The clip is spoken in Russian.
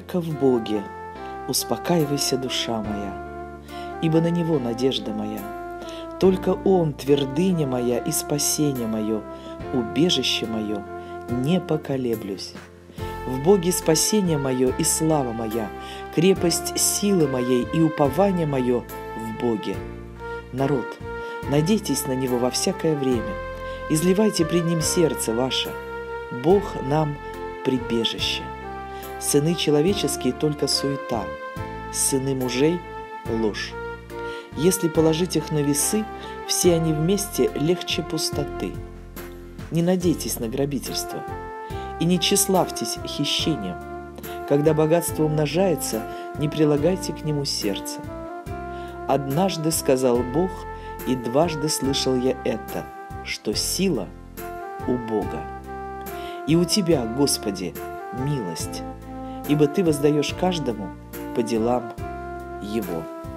Только в Боге успокаивайся, душа моя, ибо на Него надежда моя. Только Он твердыня моя и спасение мое, убежище мое, не поколеблюсь. В Боге спасение мое и слава моя, крепость силы моей и упование мое в Боге. Народ, надейтесь на Него во всякое время, изливайте пред Ним сердце ваше. Бог нам прибежище. Сыны человеческие только суета, сыны мужей ложь. Если положить их на весы, все они вместе легче пустоты. Не надейтесь на грабительство и не тщеславьтесь хищением. Когда богатство умножается, не прилагайте к нему сердце. Однажды сказал Бог, и дважды слышал я это, что сила у Бога. И у Тебя, Господи, милость, ибо Ты воздаешь каждому по делам его.